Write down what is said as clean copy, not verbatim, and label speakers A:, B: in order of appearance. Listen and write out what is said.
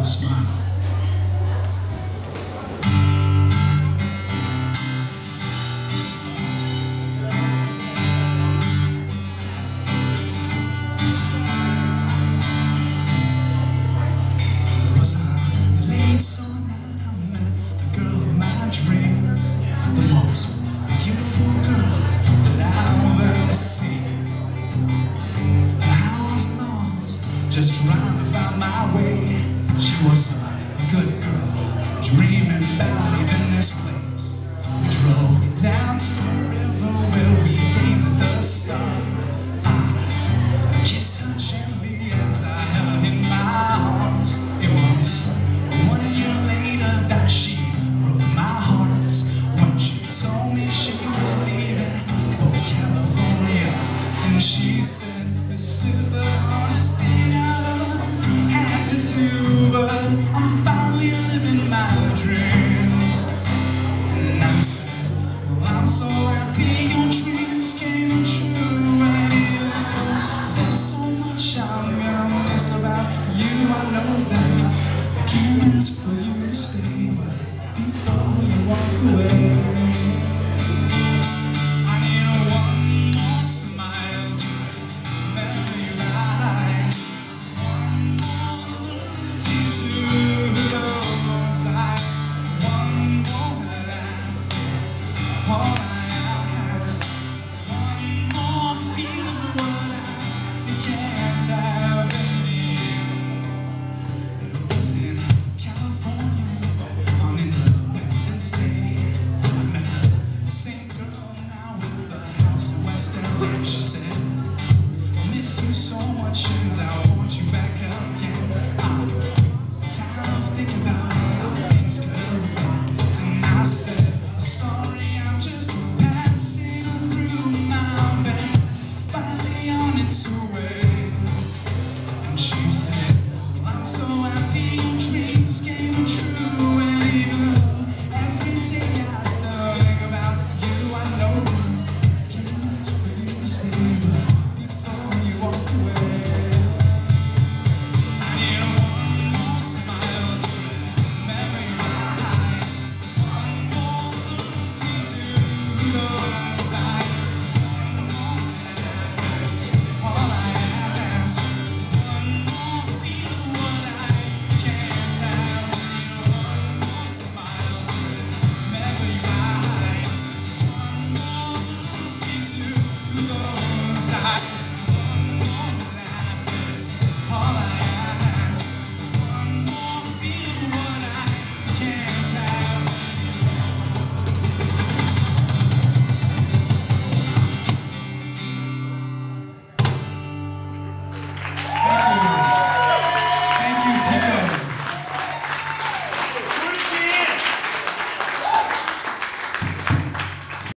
A: a smile. Was I late summer night I met the girl of my dreams, the most beautiful girl that I've ever seen. I was lost, just trying to find my way. She was a good girl, dreaming about leaving this place. We drove down to the river where we gazed at the stars. I kissed her gently as I held her in my arms. It was 1 year later that she broke my heart, when she told me she was leaving for California. And she said, this is the hardest thing I've ever had to do, but I'm finally living my dreams. And I said, well, I'm so happy your dreams came true. And there's so much I'm gonna miss about you. I know that I can't ask for